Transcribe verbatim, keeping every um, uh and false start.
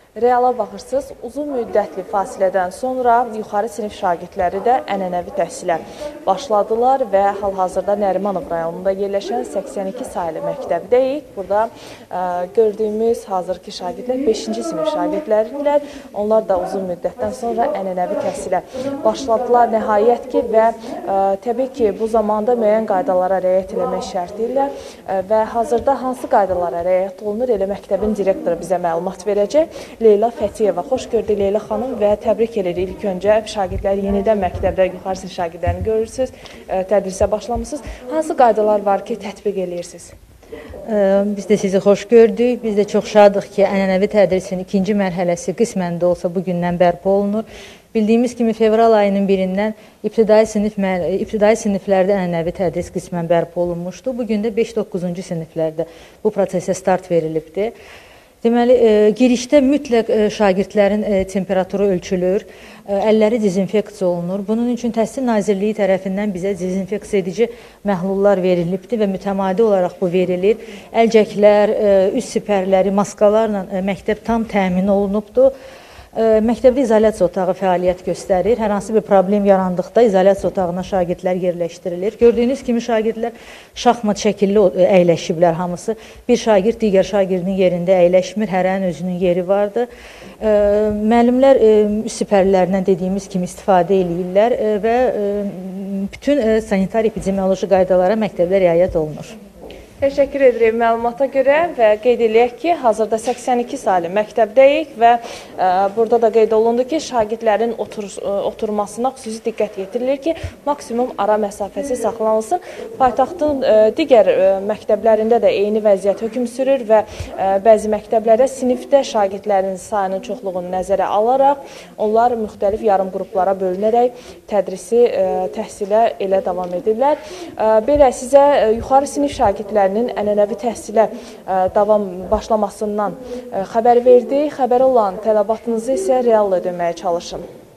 Reala baxırsınız, uzun müddətli fasilədən sonra yuxarı sinif şagirdləri də ənənəvi təhsilə başladılar və hal-hazırda Nərimanov rayonunda yerləşən səksən iki saylı məktəbdəyik. Burada ə, gördüyümüz hazırki şagirdlər beşinci sinif şagirdləridirlər. Onlar da uzun müddətdən sonra ənənəvi təhsilə başladılar nəhayət ki və ə, təbii ki, bu zamanda müəyyən qaydalara riayət eləmək şərti ilə ə, və hazırda hansı qaydalara riayət olunur, elə məktəbin direktoru bizə məlumat verəcək. Leyla Fətiyeva, xoş gördük Leyla xanım və təbrik edirik. İlk öncə şagirdləri yenidən məktəbdə yuxarı sinif şagirdlərini görürsünüz, tədrisə başlamışsınız. Hansı qaydalar var ki, tətbiq edirsiniz? Biz də sizi xoş gördük. Biz də çox şadıq ki, ənənəvi tədrisin ikinci mərhələsi qismən də olsa bugündən bərpa olunur. Bildiyimiz kimi fevral ayının birindən ibtidai, sinif, ibtidai siniflərdə ənənəvi tədris qismən bərpa olunmuşdu. Bugün də beş doqquzuncu siniflərdə bu prosesə start verilibdir. Deməli, e, girişdə mütləq e, şagirdlərin e, temperaturu ölçülür, e, əlləri dezinfeksiya olunur. Bunun üçün Təhsil Nazirliyi tərəfindən bizə dezinfeksiya edici məhlullar verilibdir və mütəmadi olaraq bu verilir. Əlcəklər, e, üz sipərləri, maskalarla e, məktəb tam təmin olunubdur. Məktəbdə izolyasiya otağı fəaliyyət göstərir. Hər hansı bir problem yarandıqda izolyasiya otağına şagirdlər yerləşdirilir. Gördüyünüz kimi şagirdlər şahmat şəkilli əyləşiblər hamısı. Bir şagird digər şagirdin yerində əyləşmir, hərənin özünün yeri vardır. Müəllimlər üz sipərlərindən dediyimiz kimi istifadə edirlər və bütün sanitar-epidemioloji qaydalara məktəbdə riayət olunur. Təşəkkür edirik məlumata görə və qeyd edək ki, hazırda səksən iki saylı məktəbdəyik və ə, burada da qeyd olundu ki, şagirdlərin otur, ə, oturmasına xüsusi diqqət yetirilir ki, maksimum ara məsafəsi saxlanılsın. Paytaxtın ə, digər ə, məktəblərində də eyni vəziyyət hökm sürür və ə, bəzi məktəblərdə sinifdə şagirdlərin sayının çoxluğunu nəzərə alaraq onlar müxtəlif yarım qruplara bölünərək tədrisi ə, təhsilə elə davam edirlər. Ə, belə sizə ə, yuxarı sinif şagirdləri ənənəvi təhsilə ə, davam başlamasından ə, xəbər verdi. Xəbər olan tələbatınızı isə real ödəməyə çalışın.